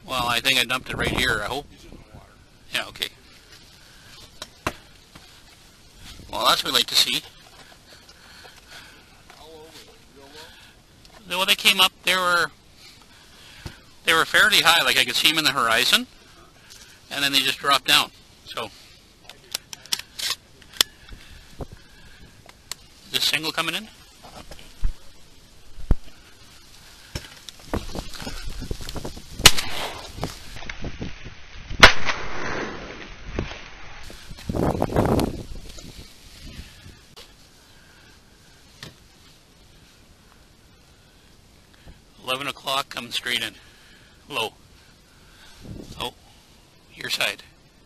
Well, I think I dumped it right here, I hope. Yeah, okay. Well, that's what we'd like to see. Well, they came up, they were fairly high, like I could see them in the horizon, and then they just dropped down. So, is this single coming in? $11 coming straight in. Low. Oh, your side.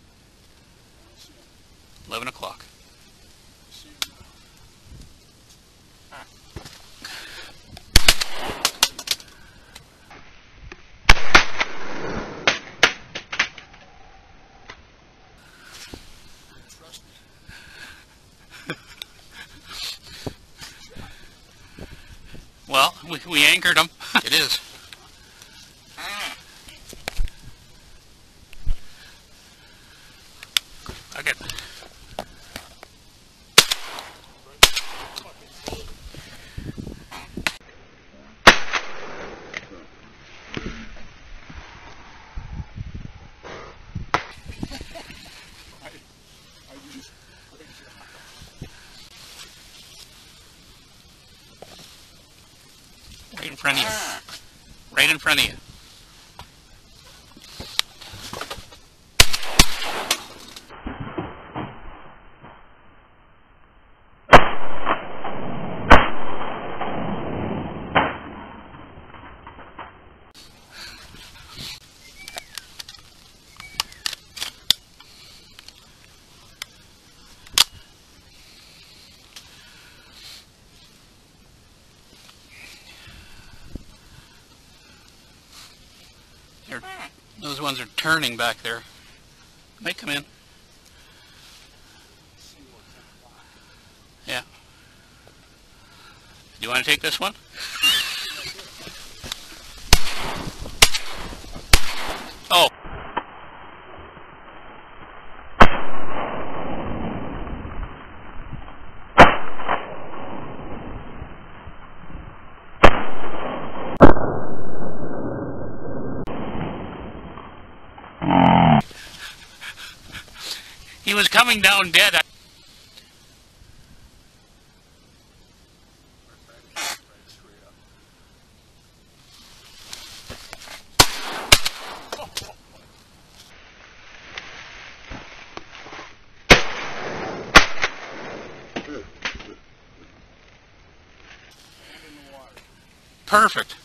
11 o'clock. Well, we anchored them. It is. Okay. Right in front of you. Right in front of you. Those ones are turning back there. Might come in. Yeah. Do you want to take this one? Oh. He was coming down dead. Perfect.